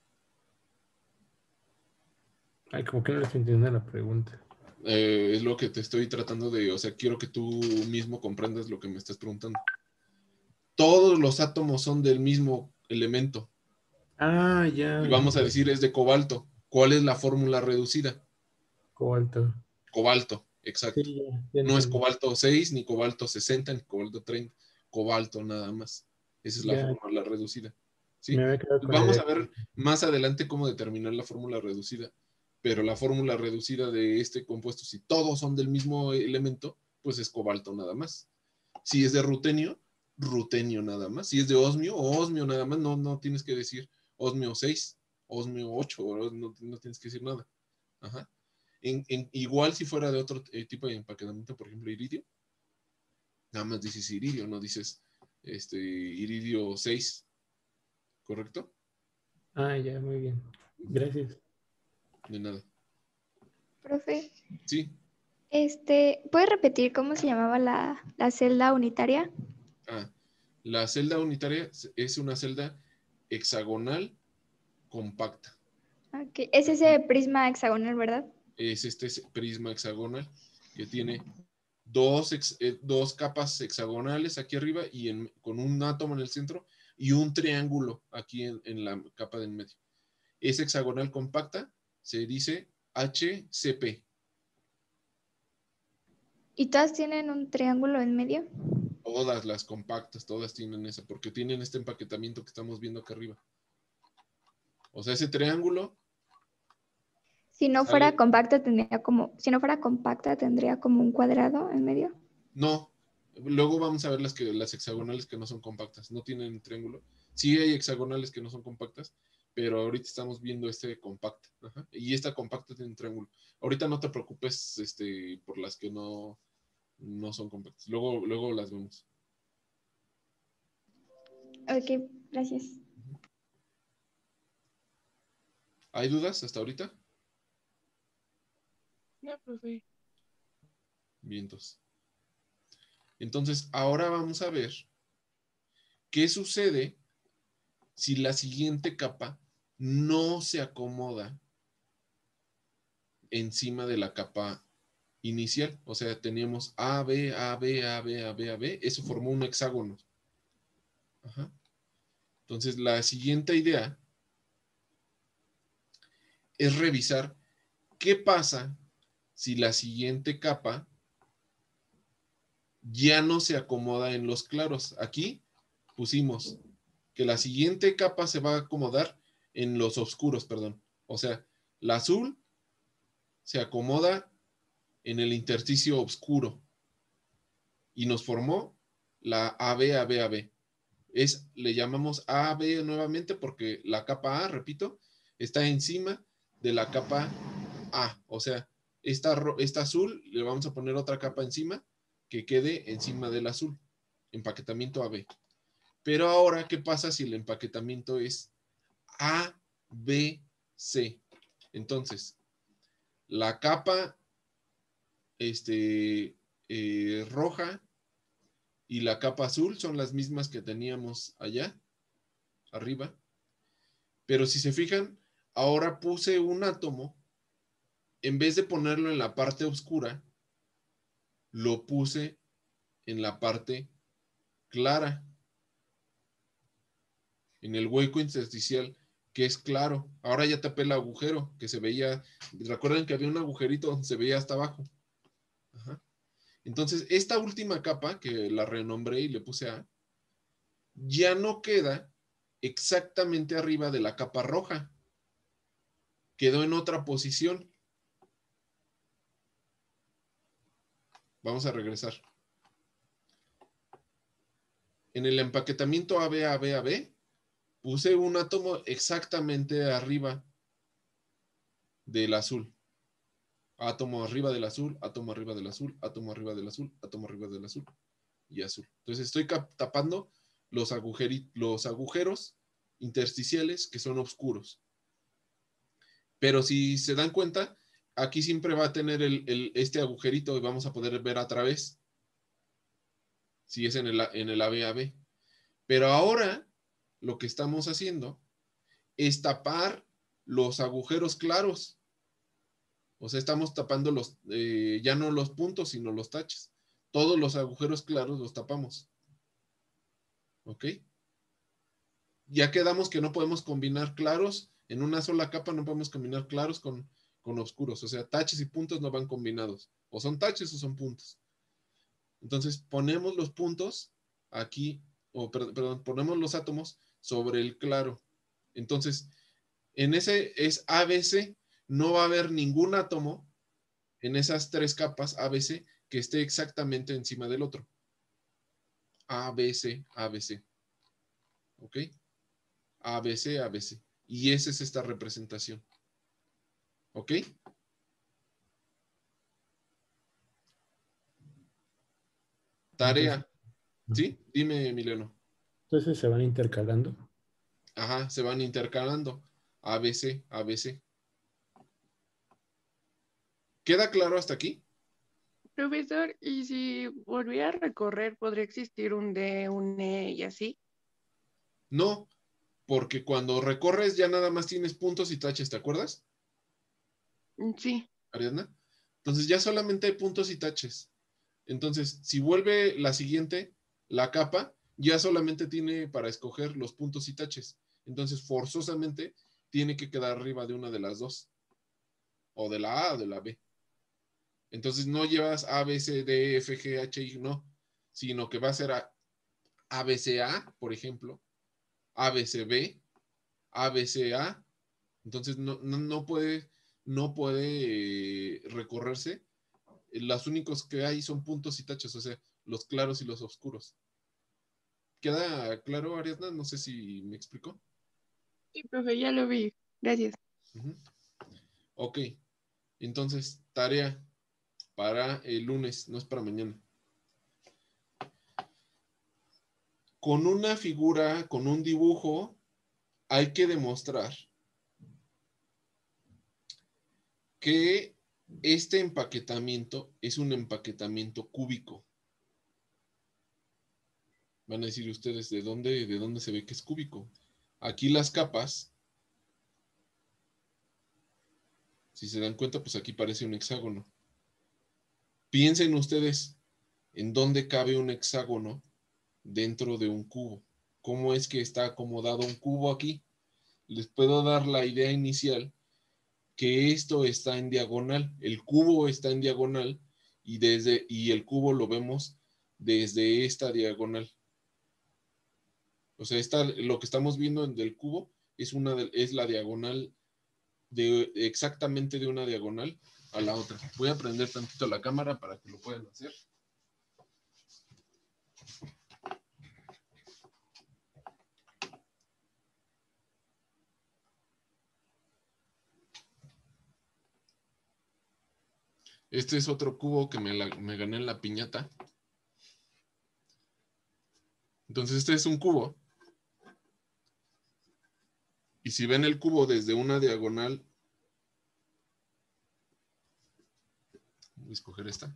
Ay, como que no le estoy entendiendo la pregunta. Es lo que te estoy tratando o sea, quiero que tú mismo comprendas lo que me estás preguntando. Todos los átomos son del mismo elemento. Ah, ya. Y vamos a decir es de cobalto. ¿Cuál es la fórmula reducida? Cobalto. Cobalto, exacto. Sí, ya No es entiendo. cobalto 6, ni cobalto 60, ni cobalto 30. Cobalto nada más. Esa es la Ya, fórmula reducida. ¿sí? Me había quedado con la Vamos idea. a ver más adelante cómo determinar la fórmula reducida, pero la fórmula reducida de este compuesto, si todos son del mismo elemento, pues es cobalto nada más. Si es de rutenio, rutenio nada más. Si es de osmio nada más. No tienes que decir osmio 6, osmio 8, no tienes que decir nada. Ajá. Igual si fuera de otro tipo de empaquetamiento, por ejemplo, iridio, nada más dices iridio, no dices iridio 6, ¿correcto? Ah, ya, muy bien. Gracias. De nada. Profe, Sí. ¿puede repetir cómo se llamaba la celda unitaria? La celda unitaria es una celda hexagonal compacta. Ok, es ese prisma hexagonal, ¿verdad? Es este prisma hexagonal que tiene dos capas hexagonales aquí arriba y con un átomo en el centro y un triángulo aquí en la capa del medio. Es hexagonal compacta, se dice HCP. ¿Y todas tienen un triángulo en medio? Todas las compactas, todas tienen esa, porque tienen este empaquetamiento que estamos viendo acá arriba. O sea, ese triángulo Si no fuera sale. compacta, si no fuera compacta, tendría como un cuadrado en medio. No, luego vamos a ver las hexagonales que no son compactas, no tienen triángulo. Sí hay hexagonales que no son compactas, pero ahorita estamos viendo este compacta. Ajá. Y esta compacta tiene un triángulo. Ahorita no te preocupes por las que no son compactas. Luego las vemos. Ok, gracias. ¿Hay dudas hasta ahorita? No, profe. Vientos. Entonces, ahora vamos a ver qué sucede si la siguiente capa no se acomoda encima de la capa inicial. O sea, teníamos A, B, A, B, A, B, A, B, A, B. Eso formó un hexágono. Ajá. Entonces, la siguiente idea es revisar qué pasa si la siguiente capa ya no se acomoda en los claros. Aquí pusimos que la siguiente capa se va a acomodar en los oscuros, perdón. O sea, la azul se acomoda en el intersticio oscuro y nos formó la AB, AB, AB. Le llamamos AB nuevamente porque la capa A, repito, está encima de la capa A. O sea, esta azul le vamos a poner otra capa encima que quede encima del azul. Empaquetamiento AB. Pero ahora, ¿qué pasa si el empaquetamiento es A, B, C? Entonces, la capa roja y la capa azul son las mismas que teníamos allá, arriba. Pero si se fijan, ahora puse un átomo, en vez de ponerlo en la parte oscura, lo puse en la parte clara, en el hueco intersticial que es claro. Ahora ya tapé el agujero que se veía. Recuerden que había un agujerito donde se veía hasta abajo. Ajá. Entonces, esta última capa, que la renombré y le puse A, ya no queda exactamente arriba de la capa roja. Quedó en otra posición. Vamos a regresar. En el empaquetamiento AB, AB, AB, puse un átomo exactamente arriba del azul. Átomo arriba del azul, átomo arriba del azul, átomo arriba del azul, átomo arriba del azul y azul. Entonces estoy tapando los agujeros intersticiales que son oscuros. Pero si se dan cuenta, aquí siempre va a tener este agujerito y vamos a poder ver a través. Si es en el AB. Pero ahora lo que estamos haciendo es tapar los agujeros claros. O sea, estamos tapando ya no los puntos, sino los taches. Todos los agujeros claros los tapamos. ¿Ok? Ya quedamos que no podemos combinar claros. En una sola capa no podemos combinar claros con oscuros. O sea, taches y puntos no van combinados. O son taches o son puntos. Entonces ponemos los puntos aquí perdón, ponemos los átomos sobre el claro. Entonces, en ese es ABC, no va a haber ningún átomo en esas 3 capas ABC que esté exactamente encima del otro. ABC, ABC. ¿Ok? ABC, ABC. Y esa es esta representación. ¿Ok? Tarea. ¿Sí? Dime, Emiliano. Entonces se van intercalando. Ajá, se van intercalando. ABC, ABC. ¿Queda claro hasta aquí? Profesor, ¿y si volviera a recorrer, podría existir un D, un E y así? No, porque cuando recorres ya nada más tienes puntos y taches, ¿te acuerdas, Sí. Ariadna? Entonces ya solamente hay puntos y taches. Entonces, si vuelve la siguiente, la capa, ya solamente tiene para escoger los puntos y taches. Entonces, forzosamente, tiene que quedar arriba de una de las dos. O de la A o de la B. Entonces, no llevas A, B, C, D, F, G, H, I, no. Sino que va a ser ABCA, por ejemplo. ABCB, ABCA. Entonces, no puede recorrerse. Los únicos que hay son puntos y taches, o sea, los claros y los oscuros. ¿Queda claro, Ariadna? No sé si me explico. Sí, profe, ya lo vi. Gracias. Ok, entonces, tarea para el lunes, no es para mañana. Con una figura, con un dibujo, hay que demostrar que este empaquetamiento es un empaquetamiento cúbico. Van a decir ustedes, ¿de dónde se ve que es cúbico? Aquí las capas, si se dan cuenta, pues aquí parece un hexágono. Piensen ustedes en dónde cabe un hexágono dentro de un cubo. ¿Cómo es que está acomodado un cubo aquí? Les puedo dar la idea inicial que esto está en diagonal. El cubo está en diagonal y el cubo lo vemos desde esta diagonal. O sea, lo que estamos viendo del cubo es la diagonal exactamente de una diagonal a la otra. Voy a prender tantito la cámara para que lo puedan hacer. Este es otro cubo que me gané en la piñata. Entonces este es un cubo. Y si ven el cubo desde una diagonal, voy a escoger esta.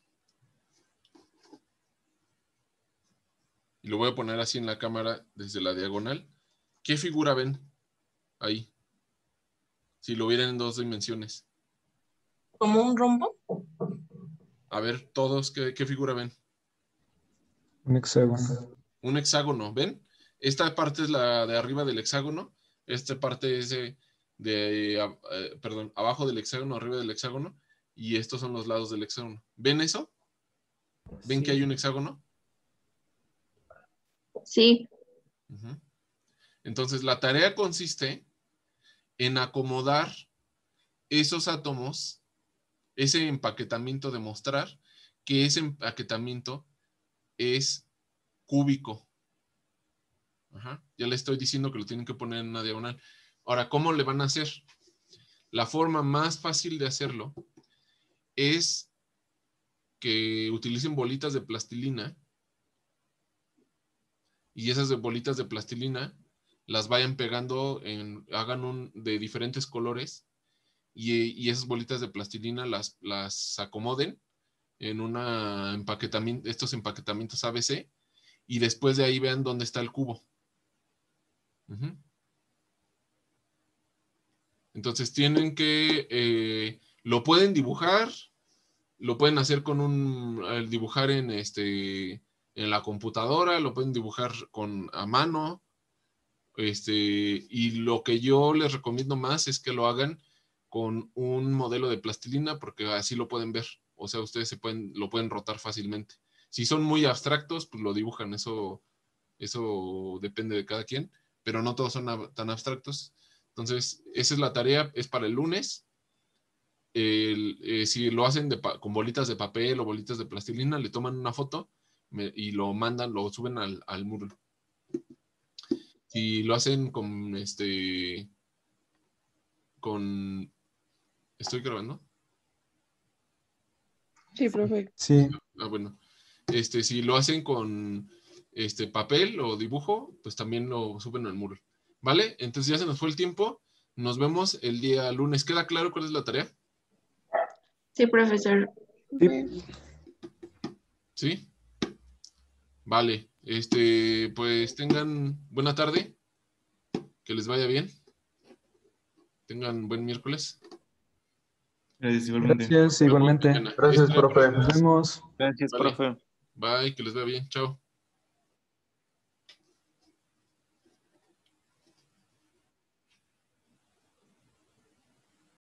Y lo voy a poner así en la cámara desde la diagonal. ¿Qué figura ven ahí? Si lo vieran en 2 dimensiones. ¿Como un rombo? A ver, todos, ¿qué figura ven? Un hexágono. Un hexágono, ¿ven? Esta parte es la de arriba del hexágono. Esta parte es abajo del hexágono, arriba del hexágono. Y estos son los lados del hexágono. ¿Ven eso? ¿Ven que hay un hexágono? Sí. Entonces, la tarea consiste en acomodar esos átomos, ese empaquetamiento, demostrar que ese empaquetamiento es cúbico. Ya le estoy diciendo que lo tienen que poner en una diagonal. Ahora, ¿cómo le van a hacer? La forma más fácil de hacerlo es que utilicen bolitas de plastilina y esas bolitas de plastilina las vayan pegando, hagan de diferentes colores y esas bolitas de plastilina las acomoden en estos empaquetamientos ABC y después de ahí vean dónde está el cubo. Entonces tienen que, lo pueden dibujar, lo pueden hacer dibujar en la computadora, lo pueden dibujar a mano, y lo que yo les recomiendo más es que lo hagan con un modelo de plastilina porque así lo pueden ver. O sea, ustedes lo pueden rotar fácilmente. Si son muy abstractos, pues lo dibujan. Eso Eso depende de cada quien, pero no todos son tan abstractos. Entonces, esa es la tarea, es para el lunes. Si lo hacen con bolitas de papel o bolitas de plastilina, le toman una foto y lo mandan, lo suben al Moodle. Si lo hacen ¿Estoy grabando? Sí, profe. Sí, Bueno. Si lo hacen con papel o dibujo, pues también lo suben al Moodle. ¿Vale? Entonces ya se nos fue el tiempo. Nos vemos el día lunes. ¿Queda claro cuál es la tarea? Sí, profesor. sí. ¿Sí? Vale. Pues tengan buena tarde. Que les vaya bien. Tengan buen miércoles. Gracias, igualmente. Gracias, igualmente. Mañana. Gracias, profe. Nos vemos. Gracias, Vale. profe. Bye, que les vaya bien. Chao.